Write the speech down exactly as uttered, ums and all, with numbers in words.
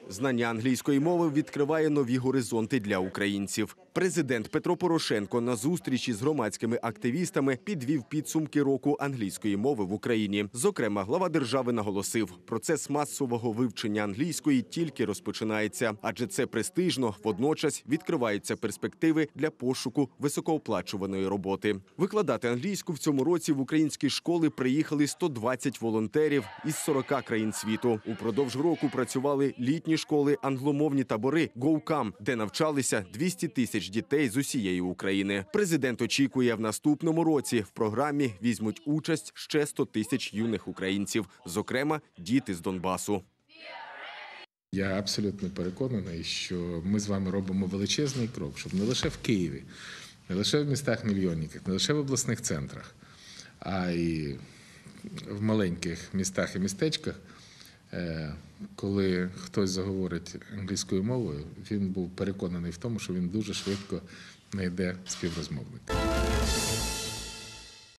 Знання англійської мови відкриває нові горизонти для українців. Президент Петро Порошенко на зустрічі з громадськими активістами підвів підсумки року англійської мови в Україні. Зокрема, глава держави наголосив, процес масового вивчення англійської тільки розпочинається, адже це престижно, водночас відкриваються перспективи для пошуку високооплачуваної роботи. Викладати англійську в цьому році в українські школи приїхали сто двадцять волонтерів із сорока країн світу. Упродовж року працювали літні школи, англомовні табори «Go-Come», де навчалися двісті тисяч дітей з усієї України. Президент очікує, в наступному році в програмі візьмуть участь ще сто тисяч юних українців, зокрема, діти з Донбасу. Я абсолютно переконаний, що ми з вами робимо величезний крок, щоб не лише в Києві, не лише в містах-мільйонниках, не лише в обласних центрах, а й в маленьких містах і містечках, коли хтось заговорить англійською мовою, він був переконаний в тому, що він дуже швидко знайде співрозмовника.